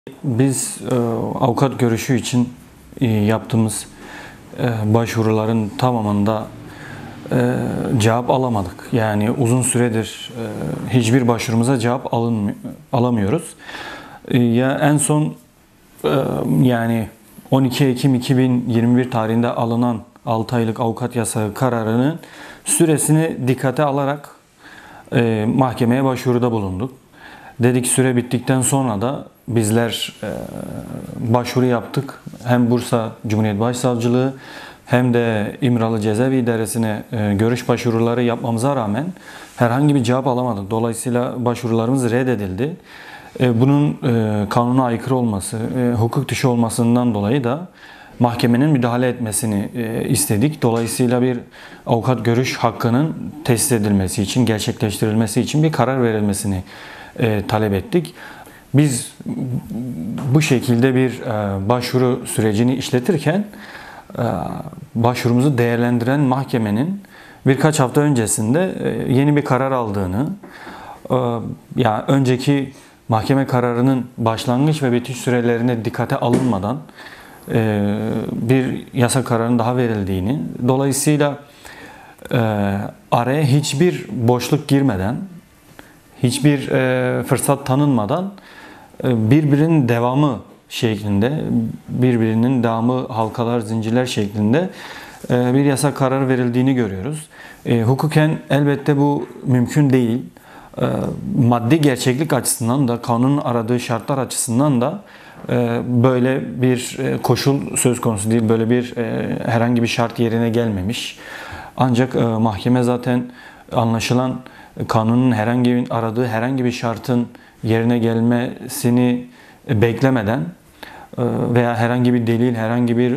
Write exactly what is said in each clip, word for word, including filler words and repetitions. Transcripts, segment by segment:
Biz e, avukat görüşü için e, yaptığımız e, başvuruların tamamında e, cevap alamadık. Yani uzun süredir e, hiçbir başvurumuza cevap alınmıyor, alamıyoruz. E, ya en son e, yani on iki Ekim iki bin yirmi bir tarihinde alınan altı aylık avukat yasağı kararının süresini dikkate alarak e, mahkemeye başvuruda bulunduk. Dedik süre bittikten sonra da bizler e, başvuru yaptık. Hem Bursa Cumhuriyet Başsavcılığı hem de İmralı Cezaevi İdaresi'ne e, görüş başvuruları yapmamıza rağmen herhangi bir cevap alamadık. Dolayısıyla başvurularımız reddedildi. E, bunun e, kanuna aykırı olması, e, hukuk dışı olmasından dolayı da mahkemenin müdahale etmesini e, istedik. Dolayısıyla bir avukat görüş hakkının tesis edilmesi için, gerçekleştirilmesi için bir karar verilmesini e, talep ettik. Biz bu şekilde bir e, başvuru sürecini işletirken e, başvurumuzu değerlendiren mahkemenin birkaç hafta öncesinde e, yeni bir karar aldığını, e, yani önceki mahkeme kararının başlangıç ve bitiş sürelerine dikkate alınmadan e, bir yasa kararının daha verildiğini, dolayısıyla e, araya hiçbir boşluk girmeden, hiçbir e, fırsat tanınmadan e, birbirinin devamı şeklinde, birbirinin devamı halkalar, zincirler şeklinde e, bir yasa kararı verildiğini görüyoruz. E, hukuken elbette bu mümkün değil. E, maddi gerçeklik açısından da, kanunun aradığı şartlar açısından da e, böyle bir e, koşul söz konusu değil, böyle bir e, herhangi bir şart yerine gelmemiş. Ancak e, mahkeme zaten anlaşılan kanunun herhangi bir aradığı herhangi bir şartın yerine gelmesini beklemeden veya herhangi bir delil, herhangi bir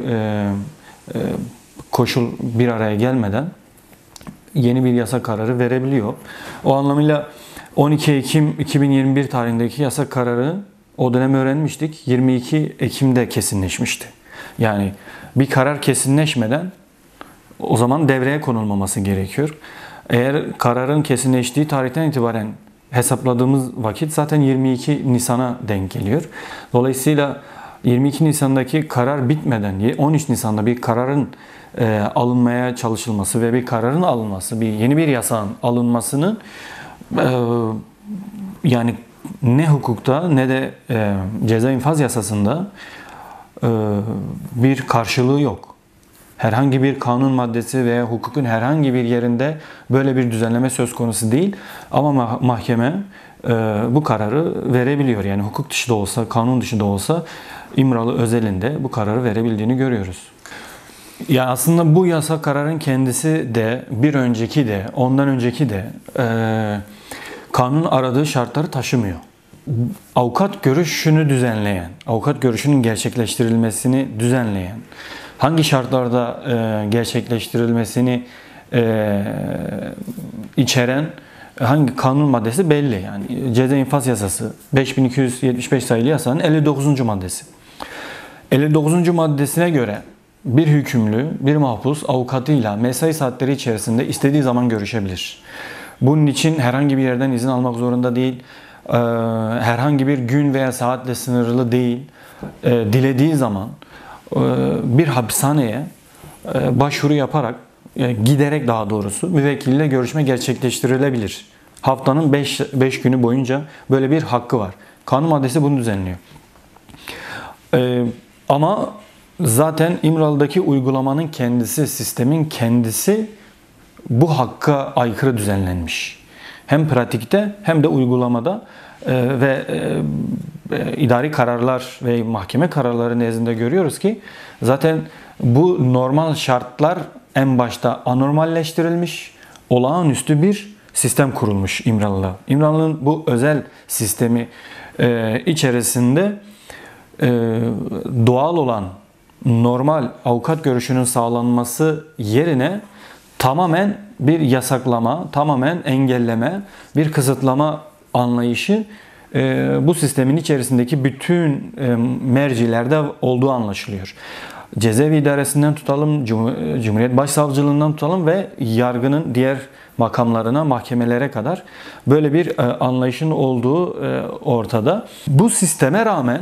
koşul bir araya gelmeden yeni bir yasa kararı verebiliyor. O anlamıyla on iki Ekim iki bin yirmi bir tarihindeki yasa kararı o dönem öğrenmiştik. yirmi iki Ekim'de kesinleşmişti. Yani bir karar kesinleşmeden o zaman devreye konulmaması gerekiyor. Eğer kararın kesinleştiği tarihten itibaren hesapladığımız vakit zaten yirmi iki Nisan'a denk geliyor. Dolayısıyla yirmi iki Nisan'daki karar bitmeden on üç Nisan'da bir kararın e, alınmaya çalışılması ve bir kararın alınması, bir yeni bir yasağın alınmasının e, yani ne hukukta ne de e, ceza infaz yasasında e, bir karşılığı yok. Herhangi bir kanun maddesi veya hukukun herhangi bir yerinde böyle bir düzenleme söz konusu değil. Ama mahkeme e, bu kararı verebiliyor. Yani hukuk dışı da olsa, kanun dışı da olsa İmralı özelinde bu kararı verebildiğini görüyoruz. Ya aslında bu yasa kararın kendisi de, bir önceki de, ondan önceki de e, kanun aradığı şartları taşımıyor. Avukat görüşünü düzenleyen, avukat görüşünün gerçekleştirilmesini düzenleyen, hangi şartlarda e, gerçekleştirilmesini e, içeren hangi kanun maddesi belli. Yani Ceza İnfaz Yasası beş bin iki yüz yetmiş beş sayılı yasanın elli dokuzuncu maddesi. elli dokuzuncu maddesine göre bir hükümlü, bir mahpus avukatıyla mesai saatleri içerisinde istediği zaman görüşebilir. Bunun için herhangi bir yerden izin almak zorunda değil. E, herhangi bir gün veya saatle sınırlı değil. E, dilediği zaman bir hapishaneye başvuru yaparak, giderek daha doğrusu müvekkiliyle görüşme gerçekleştirilebilir. Haftanın beş günü boyunca böyle bir hakkı var. Kanun maddesi bunu düzenliyor. Ama zaten İmralı'daki uygulamanın kendisi, sistemin kendisi bu hakka aykırı düzenlenmiş. Hem pratikte hem de uygulamada ve idari kararlar ve mahkeme kararları nezdinde görüyoruz ki zaten bu normal şartlar en başta anormalleştirilmiş, olağanüstü bir sistem kurulmuş İmralı'da. İmralı'nın bu özel sistemi içerisinde doğal olan normal avukat görüşünün sağlanması yerine tamamen bir yasaklama, tamamen engelleme, bir kısıtlama anlayışı bu sistemin içerisindeki bütün mercilerde olduğu anlaşılıyor. Cezaevi idaresinden tutalım, Cumhuriyet Başsavcılığından tutalım ve yargının diğer makamlarına, mahkemelere kadar böyle bir anlayışın olduğu ortada. Bu sisteme rağmen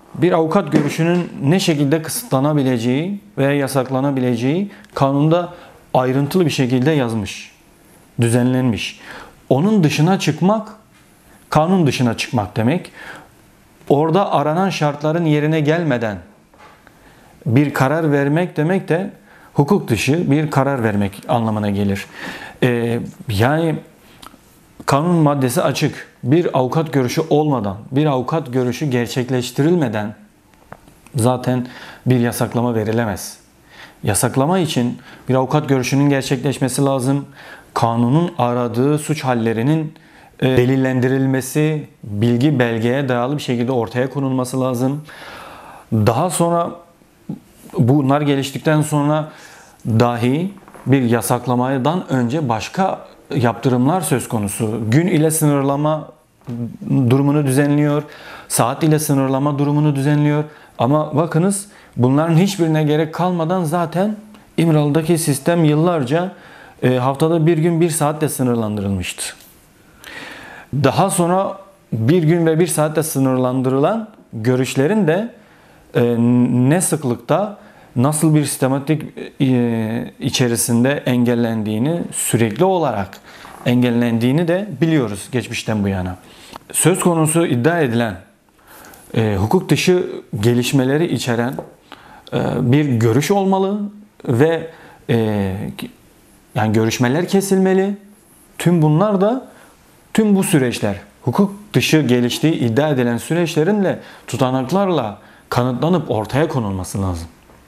bir avukat görüşünün ne şekilde kısıtlanabileceği veya yasaklanabileceği kanunda ayrıntılı bir şekilde yazmış, düzenlenmiş. Onun dışına çıkmak, kanun dışına çıkmak demek. Orada aranan şartların yerine gelmeden bir karar vermek demek de hukuk dışı bir karar vermek anlamına gelir. Ee, yani kanun maddesi açık. Bir avukat görüşü olmadan, bir avukat görüşü gerçekleştirilmeden zaten bir yasaklama verilemez. Yasaklama için bir avukat görüşünün gerçekleşmesi lazım. Kanunun aradığı suç hallerinin e, delillendirilmesi, bilgi belgeye dayalı bir şekilde ortaya konulması lazım. Daha sonra bunlar geliştikten sonra dahi bir yasaklamadan önce başka yaptırımlar söz konusu. Gün ile sınırlama durumunu düzenliyor. Saat ile sınırlama durumunu düzenliyor. Ama bakınız bunların hiçbirine gerek kalmadan zaten İmralı'daki sistem yıllarca e, haftada bir gün bir saatle sınırlandırılmıştı. Daha sonra bir gün ve bir saatle sınırlandırılan görüşlerin de e, ne sıklıkta, nasıl bir sistematik e, içerisinde engellendiğini, sürekli olarak engellendiğini de biliyoruz geçmişten bu yana. Söz konusu iddia edilen e, hukuk dışı gelişmeleri içeren e, bir görüş olmalı ve e, yani görüşmeler kesilmeli. Tüm bunlar da tüm bu süreçler hukuk dışı geliştiği iddia edilen süreçlerinle tutanaklarla kanıtlanıp ortaya konulması lazım.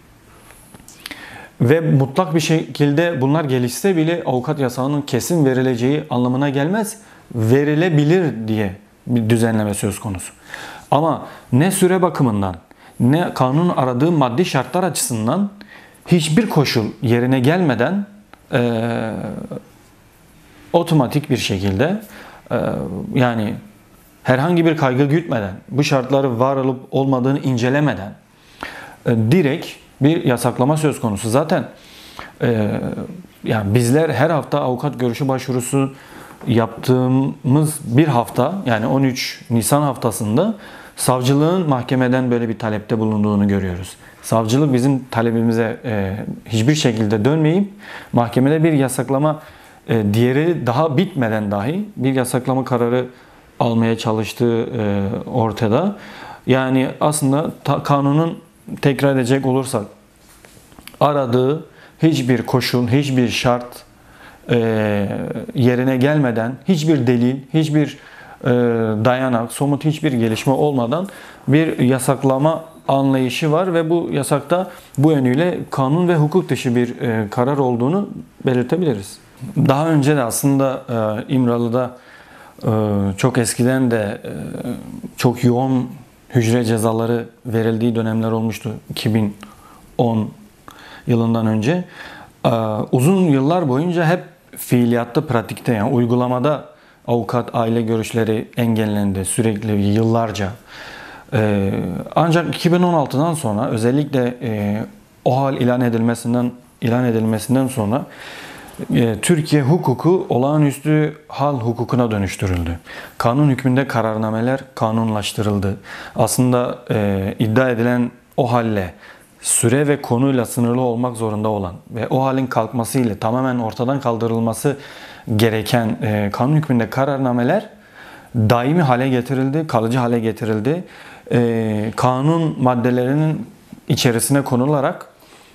Ve mutlak bir şekilde bunlar gelişse bile avukat yasağının kesin verileceği anlamına gelmez. Verilebilir diye bir düzenleme söz konusu. Ama ne süre bakımından ne kanun aradığı maddi şartlar açısından hiçbir koşul yerine gelmeden e, otomatik bir şekilde e, yani herhangi bir kaygı gütmeden, bu şartları var olup olmadığını incelemeden e, direkt bir yasaklama söz konusu. Zaten e, yani bizler her hafta avukat görüşü başvurusu yaptığımız bir hafta, yani on üç Nisan haftasında savcılığın mahkemeden böyle bir talepte bulunduğunu görüyoruz. Savcılık bizim talebimize e, hiçbir şekilde dönmeyip mahkemede bir yasaklama, e, diğeri daha bitmeden dahi bir yasaklama kararı almaya çalıştığı e, ortada. Yani aslında ta, kanunun, tekrar edecek olursak, aradığı hiçbir koşul, hiçbir şart e, yerine gelmeden, hiçbir delil, hiçbir e, dayanak, somut hiçbir gelişme olmadan bir yasaklama anlayışı var ve bu yasakta bu yönüyle kanun ve hukuk dışı bir e, karar olduğunu belirtebiliriz. Daha önce de aslında e, İmralı'da e, çok eskiden de e, çok yoğun hücre cezaları verildiği dönemler olmuştu iki bin on yılından önce. Ee, uzun yıllar boyunca hep fiiliyatta, pratikte, yani uygulamada avukat aile görüşleri engellendi sürekli yıllarca. Ee, ancak iki bin on altıdan sonra özellikle e, o hal ilan edilmesinden ilan edilmesinden sonra e, Türkiye hukuku olağanüstü hal hukukuna dönüştürüldü. Kanun hükmünde kararnameler kanunlaştırıldı. Aslında e, iddia edilen o halle süre ve konuyla sınırlı olmak zorunda olan ve o halin kalkmasıyla tamamen ortadan kaldırılması gereken e, kanun hükmünde kararnameler daimi hale getirildi, kalıcı hale getirildi. E, kanun maddelerinin içerisine konularak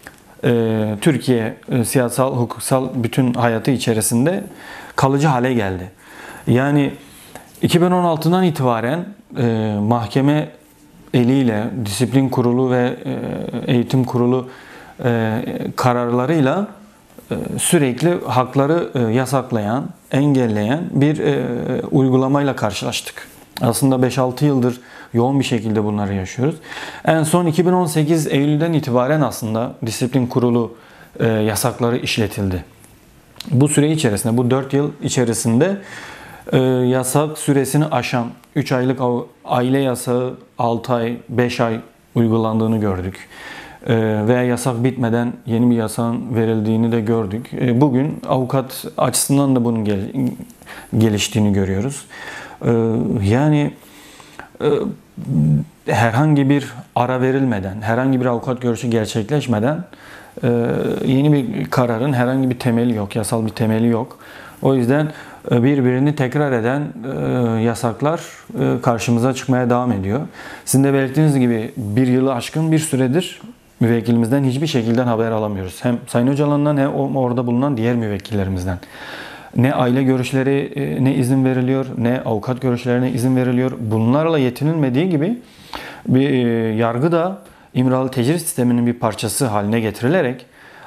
e, Türkiye e, siyasal, hukuksal bütün hayatı içerisinde kalıcı hale geldi. Yani iki bin on altıdan itibaren e, mahkeme eliyle, disiplin kurulu ve e, eğitim kurulu e, kararlarıyla e, sürekli hakları e, yasaklayan, engelleyen bir e, uygulamayla karşılaştık. Aslında beş altı yıldır yoğun bir şekilde bunları yaşıyoruz. En son iki bin on sekiz Eylül'den itibaren aslında disiplin kurulu e, yasakları işletildi. Bu süre içerisinde, bu dört yıl içerisinde e, yasak süresini aşan üç aylık aile yasağı altı ay, beş ay uygulandığını gördük. E, veya yasak bitmeden yeni bir yasağın verildiğini de gördük. E, bugün avukat açısından da bunun gel geliştiğini görüyoruz. E, yani e, herhangi bir ara verilmeden, herhangi bir avukat görüşü gerçekleşmeden e, yeni bir kararın herhangi bir temeli yok, yasal bir temeli yok. O yüzden e, birbirini tekrar eden e, yasaklar e, karşımıza çıkmaya devam ediyor. Sizin de belirttiğiniz gibi bir yılı aşkın bir süredir müvekkilimizden hiçbir şekilde haber alamıyoruz. Hem Sayın Öcalan'dan hem orada bulunan diğer müvekkillerimizden. Ne aile görüşleri ne izin veriliyor, ne avukat görüşlerine izin veriliyor. Bunlarla yetinilmediği gibi bir yargı da İmralı tecrit sisteminin bir parçası haline getirilerek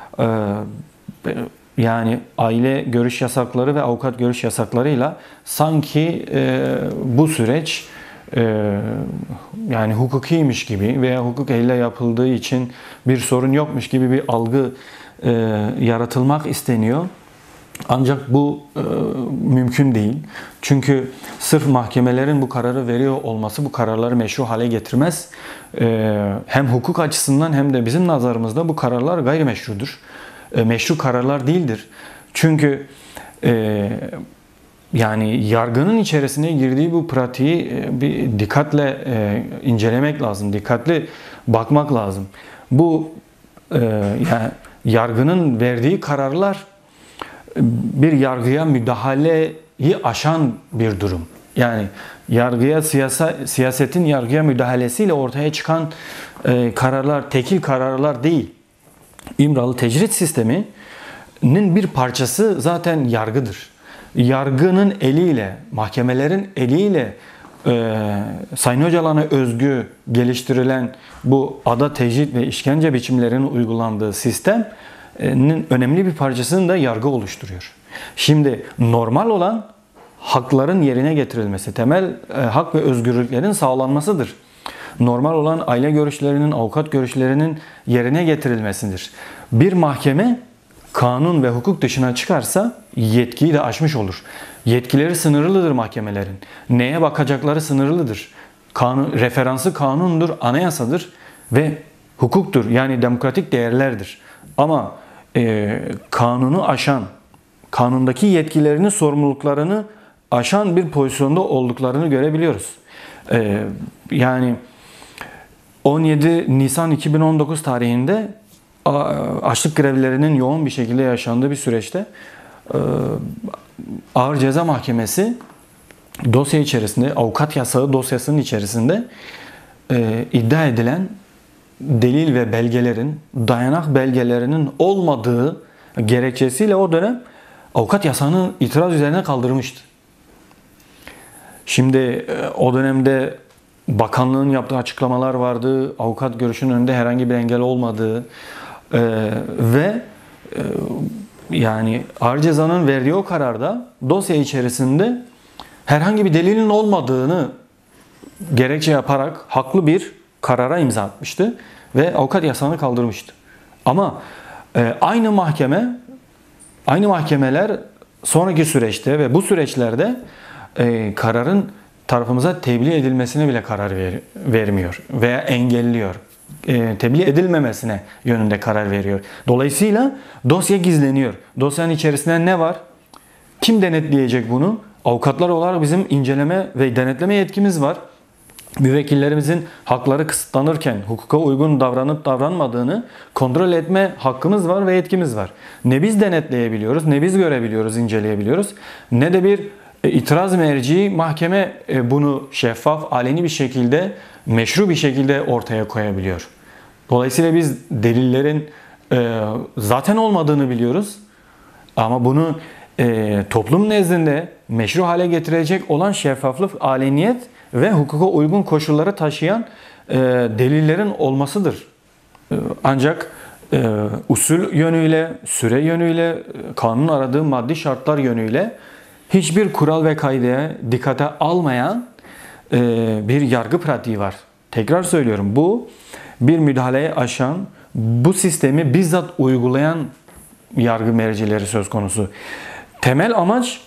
yani aile görüş yasakları ve avukat görüş yasaklarıyla sanki bu süreç yani hukukiymiş gibi veya hukuk eliyle yapıldığı için bir sorun yokmuş gibi bir algı yaratılmak isteniyor. Ancak bu e, mümkün değil. Çünkü sırf mahkemelerin bu kararı veriyor olması bu kararları meşru hale getirmez. E, hem hukuk açısından hem de bizim nazarımızda bu kararlar gayrimeşrudur. E, meşru kararlar değildir. Çünkü e, yani yargının içerisine girdiği bu pratiği e, bir dikkatle e, incelemek lazım. Dikkatli bakmak lazım. Bu e, yani yargının verdiği kararlar bir yargıya müdahaleyi aşan bir durum. Yani yargıya siyasa, siyasetin yargıya müdahalesiyle ortaya çıkan e, kararlar, tekil kararlar değil. İmralı tecrit sisteminin bir parçası zaten yargıdır. Yargının eliyle, mahkemelerin eliyle e, Sayın Öcalan'a özgü geliştirilen bu ada tecrit ve işkence biçimlerinin uygulandığı sistem önemli bir parçasını da yargı oluşturuyor. Şimdi normal olan hakların yerine getirilmesi, temel e, hak ve özgürlüklerin sağlanmasıdır. Normal olan aile görüşlerinin, avukat görüşlerinin yerine getirilmesidir. Bir mahkeme kanun ve hukuk dışına çıkarsa yetkiyi de aşmış olur. Yetkileri sınırlıdır mahkemelerin. Neye bakacakları sınırlıdır. Kanun, referansı kanundur, anayasadır ve hukuktur. Yani demokratik değerlerdir. Ama e, kanunu aşan, kanundaki yetkilerini, sorumluluklarını aşan bir pozisyonda olduklarını görebiliyoruz. E, yani on yedi Nisan iki bin on dokuz tarihinde açlık grevlerinin yoğun bir şekilde yaşandığı bir süreçte e, Ağır Ceza Mahkemesi dosya içerisinde, avukat yasağı dosyasının içerisinde e, iddia edilen delil ve belgelerin, dayanak belgelerinin olmadığı gerekçesiyle o dönem avukat yasağını itiraz üzerine kaldırmıştı. Şimdi o dönemde bakanlığın yaptığı açıklamalar vardı, avukat görüşünün önünde herhangi bir engel olmadığı ee, ve e, yani Ağır Ceza'nın verdiği o kararda dosya içerisinde herhangi bir delilin olmadığını gerekçe yaparak haklı bir karara imza atmıştı ve avukat yasağını kaldırmıştı. Ama e, aynı mahkeme, aynı mahkemeler sonraki süreçte ve bu süreçlerde e, kararın tarafımıza tebliğ edilmesine bile karar ver, vermiyor veya engelliyor. E, tebliğ edilmemesine yönünde karar veriyor. Dolayısıyla dosya gizleniyor. Dosyanın içerisinde ne var? Kim denetleyecek bunu? Avukatlar olarak bizim inceleme ve denetleme yetkimiz var. Müvekkillerimizin hakları kısıtlanırken hukuka uygun davranıp davranmadığını kontrol etme hakkımız var ve yetkimiz var. Ne biz denetleyebiliyoruz, ne biz görebiliyoruz, inceleyebiliyoruz, ne de bir itiraz merci mahkeme bunu şeffaf, aleni bir şekilde, meşru bir şekilde ortaya koyabiliyor. Dolayısıyla biz delillerin zaten olmadığını biliyoruz ama bunu toplum nezdinde meşru hale getirecek olan şeffaflık, aleniyet ve hukuka uygun koşulları taşıyan e, delillerin olmasıdır. E, ancak e, usul yönüyle, süre yönüyle, kanun aradığı maddi şartlar yönüyle hiçbir kural ve kaideye dikkate almayan e, bir yargı pratiği var. Tekrar söylüyorum, bu bir müdahaleye aşan, bu sistemi bizzat uygulayan yargı mercileri söz konusu. Temel amaç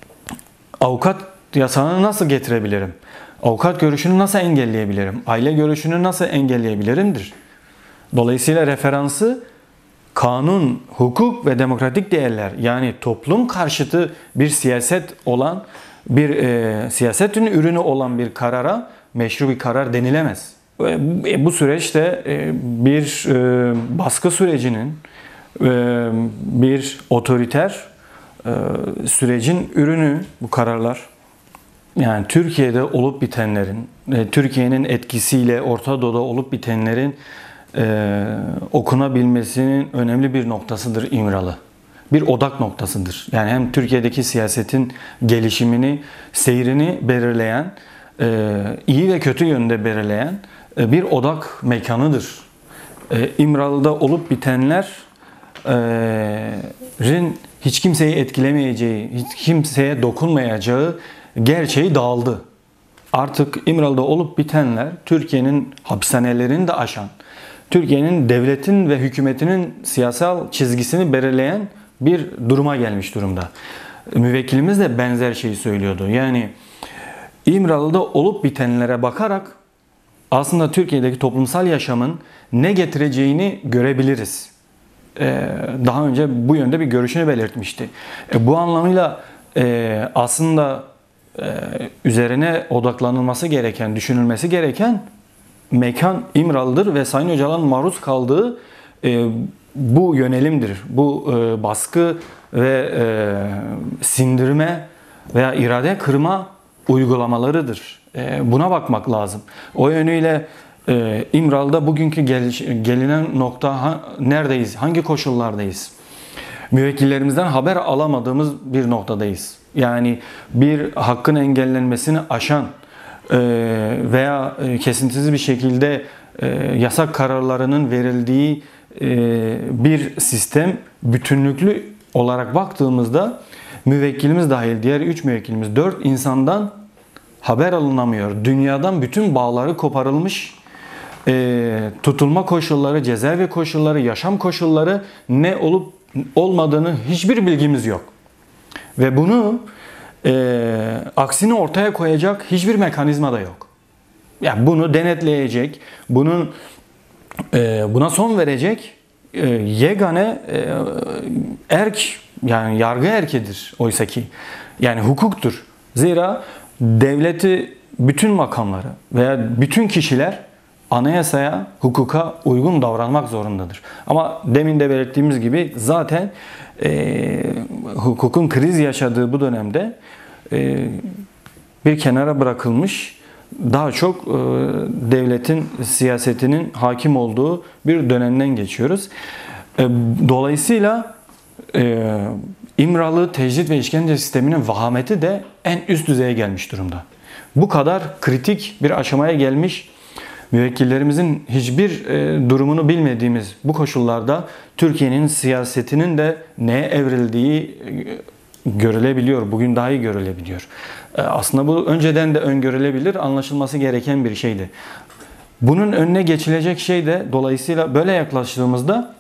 avukat yasağını nasıl getirebilirim? Avukat görüşünü nasıl engelleyebilirim? Aile görüşünü nasıl engelleyebilirimdir. Dolayısıyla referansı kanun, hukuk ve demokratik değerler, yani toplum karşıtı bir siyaset olan, bir e, siyasetin ürünü olan bir karara meşru bir karar denilemez. E, bu süreçte e, bir e, baskı sürecinin, e, bir otoriter e, sürecin ürünü bu kararlar. Yani Türkiye'de olup bitenlerin, e, Türkiye'nin etkisiyle Orta Doğu'da olup bitenlerin e, okunabilmesinin önemli bir noktasıdır İmralı. Bir odak noktasıdır. Yani hem Türkiye'deki siyasetin gelişimini, seyrini belirleyen, e, iyi ve kötü yönde belirleyen e, bir odak mekanıdır. E, İmralı'da olup bitenlerin hiç kimseyi etkilemeyeceği, hiç kimseye dokunmayacağı gerçeği dağıldı. Artık İmralı'da olup bitenler Türkiye'nin hapishanelerini de aşan, Türkiye'nin devletin ve hükümetinin siyasal çizgisini belirleyen bir duruma gelmiş durumda. Müvekkilimiz de benzer şeyi söylüyordu. Yani İmralı'da olup bitenlere bakarak aslında Türkiye'deki toplumsal yaşamın ne getireceğini görebiliriz. Ee, daha önce bu yönde bir görüşünü belirtmişti. E, bu anlamıyla e, aslında e, üzerine odaklanılması gereken, düşünülmesi gereken mekan İmralı'dır ve Sayın Öcalan'ın maruz kaldığı e, bu yönelimdir. Bu e, baskı ve e, sindirme veya irade kırma uygulamalarıdır. E, buna bakmak lazım. O yönüyle e, İmralı'da bugünkü geliş, gelinen nokta ha, neredeyiz? Hangi koşullardayız? Müvekkillerimizden haber alamadığımız bir noktadayız. Yani bir hakkın engellenmesini aşan e, veya e, kesintisiz bir şekilde e, yasak kararlarının verildiği e, bir sistem bütünlüklü olarak baktığımızda müvekkilimiz dahil diğer üç müvekkilimiz dört insandan haber alınamıyor. Dünyadan bütün bağları koparılmış, e, tutulma koşulları, cezaevi koşulları, yaşam koşulları ne olup olmadığını hiçbir bilgimiz yok. Ve bunu e, aksini ortaya koyacak hiçbir mekanizma da yok. Yani bunu denetleyecek, bunun e, buna son verecek e, yegane e, erk, yani yargı erkidir oysa ki. Yani hukuktur. Zira devleti bütün makamları veya bütün kişiler anayasaya, hukuka uygun davranmak zorundadır. Ama demin de belirttiğimiz gibi zaten e, hukukun kriz yaşadığı bu dönemde e, bir kenara bırakılmış, daha çok e, devletin siyasetinin hakim olduğu bir dönemden geçiyoruz. E, dolayısıyla e, İmralı tecrit ve işkence sisteminin vahameti de en üst düzeye gelmiş durumda. Bu kadar kritik bir aşamaya gelmiş, müvekkillerimizin hiçbir e, durumunu bilmediğimiz bu koşullarda Türkiye'nin siyasetinin de neye evrildiği e, görülebiliyor. Bugün daha iyi görülebiliyor. E, aslında bu önceden de öngörülebilir, anlaşılması gereken bir şeydi. Bunun önüne geçilecek şey de dolayısıyla böyle yaklaştığımızda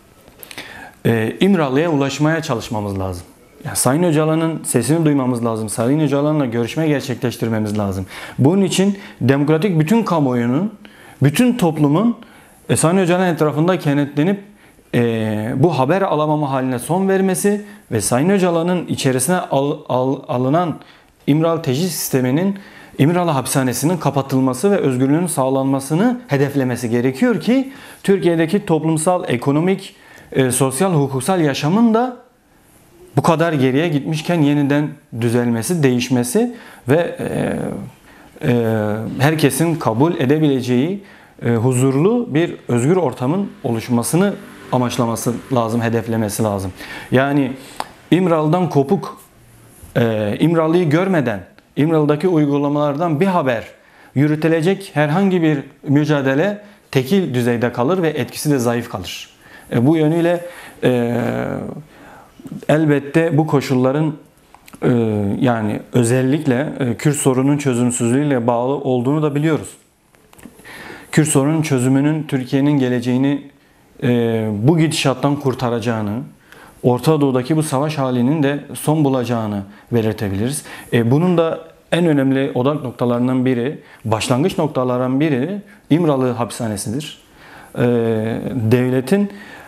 e, İmralı'ya ulaşmaya çalışmamız lazım. Ya, Sayın Öcalan'ın sesini duymamız lazım. Sayın Öcalan'la görüşme gerçekleştirmemiz lazım. Bunun için demokratik bütün kamuoyunun, bütün toplumun e, Sayın Öcalan etrafında kenetlenip e, bu haber alamama haline son vermesi ve Sayın Öcalan'ın içerisine al, al, alınan İmralı tecrit sisteminin, İmralı hapishanesinin kapatılması ve özgürlüğünün sağlanmasını hedeflemesi gerekiyor ki Türkiye'deki toplumsal, ekonomik, e, sosyal, hukuksal yaşamın da bu kadar geriye gitmişken yeniden düzelmesi, değişmesi ve e, e, herkesin kabul edebileceği e, huzurlu bir özgür ortamın oluşmasını amaçlaması lazım, hedeflemesi lazım. Yani İmralı'dan kopuk, e, İmralı'yı görmeden, İmralı'daki uygulamalardan bir haber yürütülecek herhangi bir mücadele tekil düzeyde kalır ve etkisi de zayıf kalır. E, bu yönüyle e, elbette bu koşulların e, yani özellikle e, Kürt sorunun çözümsüzlüğüyle bağlı olduğunu da biliyoruz. Kürt sorunun çözümünün Türkiye'nin geleceğini e, bu gidişattan kurtaracağını, Orta Doğu'daki bu savaş halinin de son bulacağını belirtebiliriz. E, bunun da en önemli odak noktalarından biri, başlangıç noktalarından biri İmralı hapishanesidir. E, devletin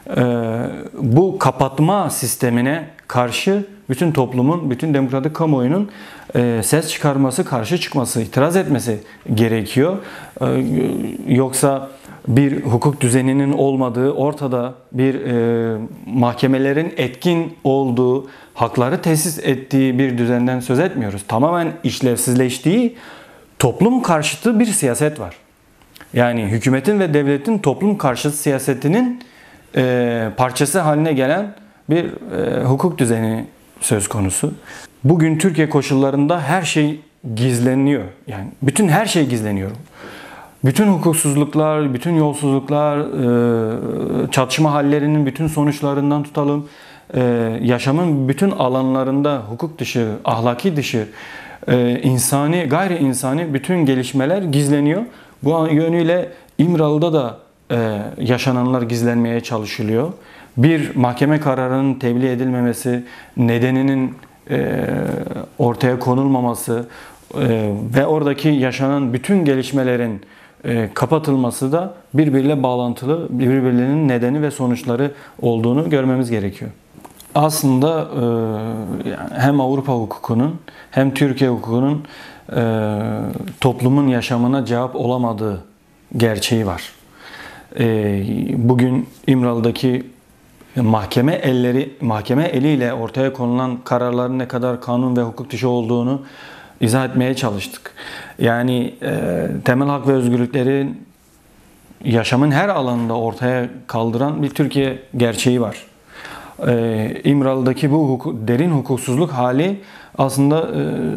e, bu kapatma sistemine karşı bütün toplumun, bütün demokratik kamuoyunun e, ses çıkarması, karşı çıkması, itiraz etmesi gerekiyor. E, yoksa bir hukuk düzeninin olmadığı, ortada bir e, mahkemelerin etkin olduğu, hakları tesis ettiği bir düzenden söz etmiyoruz. Tamamen işlevsizleştiği toplum karşıtı bir siyaset var. Yani hükümetin ve devletin toplum karşıtı siyasetinin e, parçası haline gelen bir e, hukuk düzeni söz konusu. Bugün Türkiye koşullarında her şey gizleniyor. Yani bütün her şey gizleniyor. Bütün hukuksuzluklar, bütün yolsuzluklar, e, çatışma hallerinin bütün sonuçlarından tutalım, e, yaşamın bütün alanlarında hukuk dışı, ahlaki dışı, e, insani, gayri insani bütün gelişmeler gizleniyor. Bu yönüyle İmralı'da da e, yaşananlar gizlenmeye çalışılıyor. Bir mahkeme kararının tebliğ edilmemesi, nedeninin e, ortaya konulmaması e, ve oradaki yaşanan bütün gelişmelerin e, kapatılması da birbiriyle bağlantılı, birbirlerinin nedeni ve sonuçları olduğunu görmemiz gerekiyor. Aslında e, yani hem Avrupa hukukunun hem Türkiye hukukunun e, toplumun yaşamına cevap olamadığı gerçeği var. E, bugün İmralı'daki mahkeme elleri, mahkeme eliyle ortaya konulan kararların ne kadar kanun ve hukuk dışı olduğunu izah etmeye çalıştık. Yani e, temel hak ve özgürlükleri yaşamın her alanında ortaya kaldıran bir Türkiye gerçeği var. E, İmralı'daki bu hukuk, derin hukuksuzluk hali aslında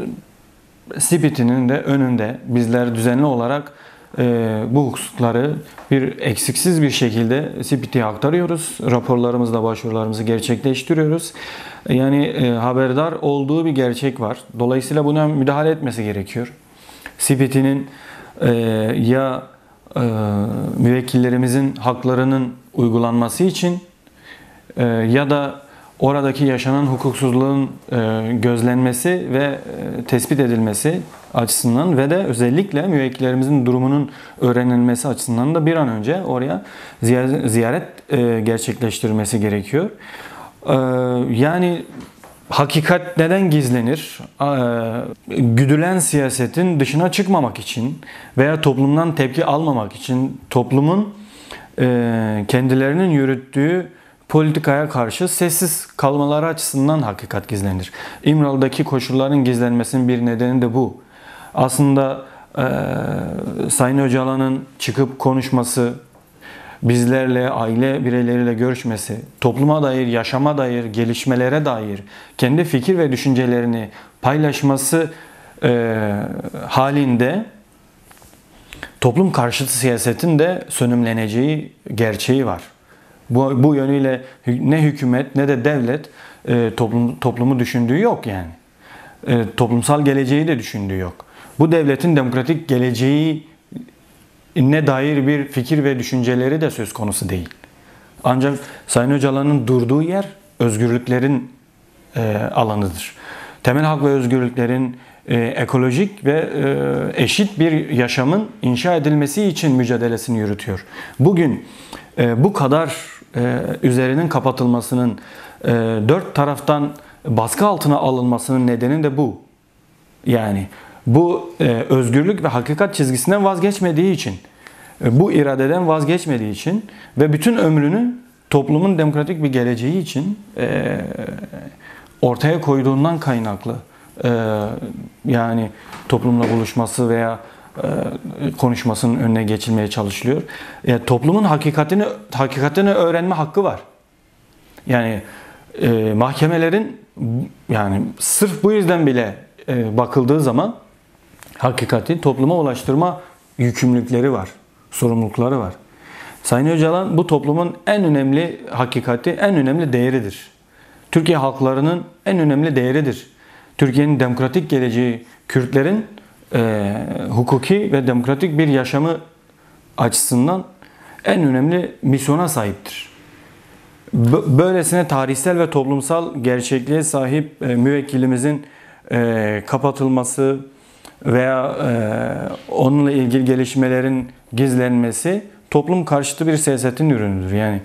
e, S İ P'nin de önünde. Bizler düzenli olarak e, bu hukuksuzlukları bir eksiksiz bir şekilde S İ P T'ye aktarıyoruz. Raporlarımızla başvurularımızı gerçekleştiriyoruz. Yani e, haberdar olduğu bir gerçek var. Dolayısıyla buna müdahale etmesi gerekiyor. S İ P T'nin e, ya e, müvekkillerimizin haklarının uygulanması için e, ya da oradaki yaşanan hukuksuzluğun e, gözlenmesi ve e, tespit edilmesi açısından ve de özellikle müvekkillerimizin durumunun öğrenilmesi açısından da bir an önce oraya ziyaret, ziyaret e, gerçekleştirmesi gerekiyor. E, yani hakikat neden gizlenir? E, güdülen siyasetin dışına çıkmamak için veya toplumdan tepki almamak için toplumun e, kendilerinin yürüttüğü politikaya karşı sessiz kalmaları açısından hakikat gizlenir. İmralı'daki koşulların gizlenmesinin bir nedeni de bu. Aslında e, Sayın Öcalan'ın çıkıp konuşması, bizlerle, aile bireyleriyle görüşmesi, topluma dair, yaşama dair, gelişmelere dair kendi fikir ve düşüncelerini paylaşması e, halinde toplum karşıtı siyasetin de sönümleneceği gerçeği var. Bu, bu yönüyle ne hükümet ne de devlet e, toplum, toplumu düşündüğü yok yani. E, toplumsal geleceği de düşündüğü yok. Bu devletin demokratik geleceği ne dair bir fikir ve düşünceleri de söz konusu değil. Ancak Sayın Öcalan'ın durduğu yer özgürlüklerin e, alanıdır. Temel hak ve özgürlüklerin e, ekolojik ve e, eşit bir yaşamın inşa edilmesi için mücadelesini yürütüyor. Bugün e, bu kadar e, üzerinin kapatılmasının, e, dört taraftan baskı altına alınmasının nedeni de bu. Yani bu e, özgürlük ve hakikat çizgisinden vazgeçmediği için, e, bu iradeden vazgeçmediği için ve bütün ömrünü toplumun demokratik bir geleceği için e, ortaya koyduğundan kaynaklı e, yani toplumla buluşması veya e, konuşmasının önüne geçilmeye çalışılıyor. Yani toplumun hakikatini hakikatini öğrenme hakkı var. Yani e, mahkemelerin yani sırf bu yüzden bile e, bakıldığı zaman hakikati topluma ulaştırma yükümlülükleri var, sorumlulukları var. Sayın Öcalan bu toplumun en önemli hakikati, en önemli değeridir. Türkiye halklarının en önemli değeridir. Türkiye'nin demokratik geleceği, Kürtlerin e, hukuki ve demokratik bir yaşamı açısından en önemli misyona sahiptir. Böylesine tarihsel ve toplumsal gerçekliğe sahip e, müvekkilimizin e, kapatılması veya e, onunla ilgili gelişmelerin gizlenmesi toplum karşıtı bir siyasetin ürünüdür. Yani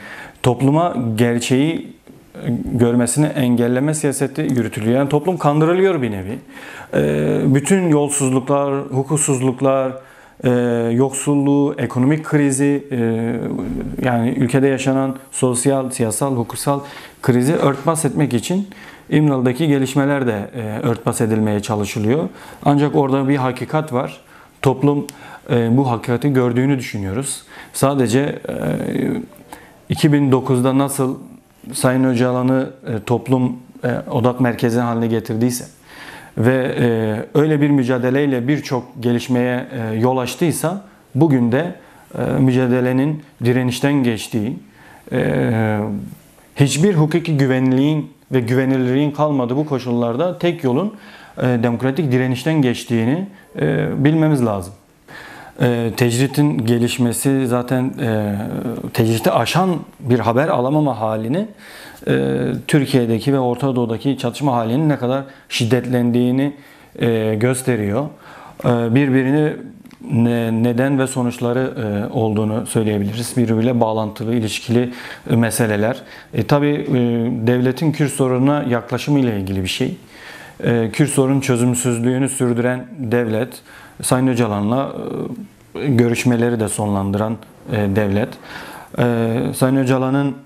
topluma gerçeği görmesini engelleme siyaseti yürütülüyor. Yani toplum kandırılıyor bir nevi. Bütün yolsuzluklar, hukuksuzluklar, yoksulluğu, ekonomik krizi, yani ülkede yaşanan sosyal, siyasal, hukuksal krizi örtbas etmek için İmralı'daki gelişmeler de örtbas edilmeye çalışılıyor. Ancak orada bir hakikat var. Toplum bu hakikati gördüğünü düşünüyoruz. Sadece iki bin dokuzda nasıl Sayın Öcalan'ı toplum odak merkezi haline getirdiyse ve öyle bir mücadeleyle birçok gelişmeye yol açtıysa, bugün de mücadelenin direnişten geçtiği, hiçbir hukuki güvenliğin ve güvenilirliğin kalmadığı bu koşullarda tek yolun demokratik direnişten geçtiğini bilmemiz lazım. Tecritin gelişmesi zaten tecriti aşan bir haber alamama halini, Türkiye'deki ve Orta Doğu'daki çatışma halinin ne kadar şiddetlendiğini gösteriyor. Birbirini neden ve sonuçları olduğunu söyleyebiliriz. Birbiriyle bağlantılı, ilişkili meseleler. E, tabii devletin Kürt sorununa yaklaşımı ile ilgili bir şey. Kürt sorunun çözümsüzlüğünü sürdüren devlet, Sayın Öcalan'la görüşmeleri de sonlandıran devlet. Sayın Öcalan'ın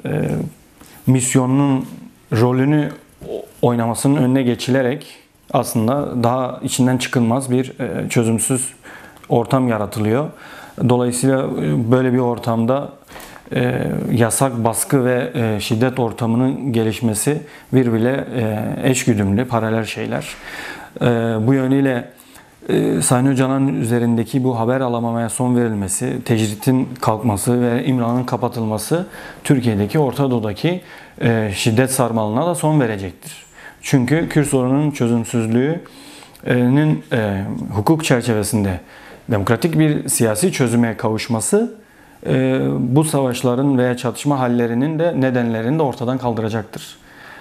misyonunun rolünü oynamasının önüne geçilerek aslında daha içinden çıkılmaz bir çözümsüz ortam yaratılıyor. Dolayısıyla böyle bir ortamda yasak, baskı ve şiddet ortamının gelişmesi birbiriyle eşgüdümlü, paralel şeyler. Bu yönüyle Sayın Öcalan'ın üzerindeki bu haber alamamaya son verilmesi, tecritin kalkması ve İmralı'nın kapatılması Türkiye'deki, Orta Doğu'daki şiddet sarmalına da son verecektir. Çünkü Kürt sorununun çözümsüzlüğünün hukuk çerçevesinde demokratik bir siyasi çözüme kavuşması bu savaşların veya çatışma hallerinin de nedenlerini de ortadan kaldıracaktır.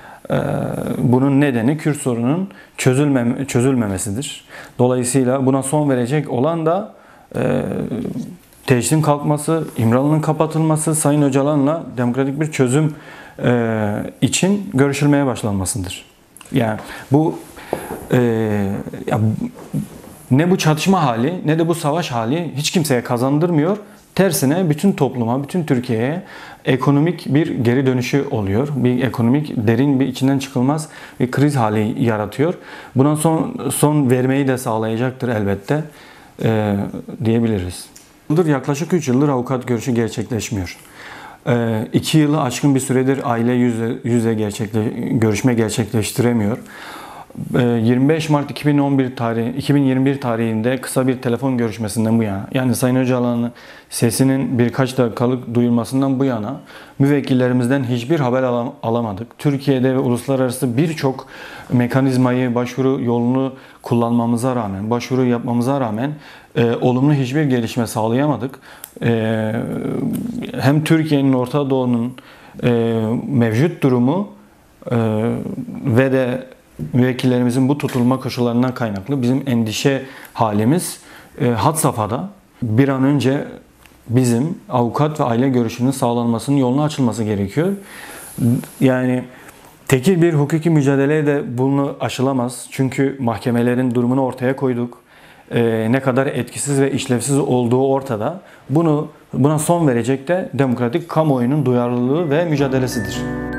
Bunun nedeni Kürt sorunun çözülmem çözülmemesidir. Dolayısıyla buna son verecek olan da e, tecritin kalkması, İmralı'nın kapatılması, Sayın Öcalan'la demokratik bir çözüm e, için görüşülmeye başlanmasıdır. Yani bu e, ya, ne bu çatışma hali ne de bu savaş hali hiç kimseye kazandırmıyor. Tersine bütün topluma, bütün Türkiye'ye ekonomik bir geri dönüşü oluyor. Bir ekonomik, derin bir içinden çıkılmaz bir kriz hali yaratıyor. Buna son, son vermeyi de sağlayacaktır elbette e, diyebiliriz. Yaklaşık üç yıldır avukat görüşü gerçekleşmiyor. E, iki yılı aşkın bir süredir aile yüze, yüze gerçekle, görüşme gerçekleştiremiyor. yirmi beş Mart iki bin on bir tarihi, iki bin yirmi bir tarihinde kısa bir telefon görüşmesinden bu yana, yani Sayın Öcalan'ın sesinin birkaç dakikalık duyulmasından bu yana müvekkillerimizden hiçbir haber alam alamadık. Türkiye'de ve uluslararası birçok mekanizmayı, başvuru yolunu kullanmamıza rağmen, başvuru yapmamıza rağmen e, olumlu hiçbir gelişme sağlayamadık. E, hem Türkiye'nin, Orta Doğu'nun e, mevcut durumu e, ve de müvekkillerimizin bu tutulma koşullarından kaynaklı bizim endişe halimiz e, had safhada. Bir an önce bizim avukat ve aile görüşünün sağlanmasının yolunu açılması gerekiyor. Yani tekil bir hukuki mücadeleye de bunu aşılamaz. Çünkü mahkemelerin durumunu ortaya koyduk. E, ne kadar etkisiz ve işlevsiz olduğu ortada. Bunu buna son verecek de demokratik kamuoyunun duyarlılığı ve mücadelesidir.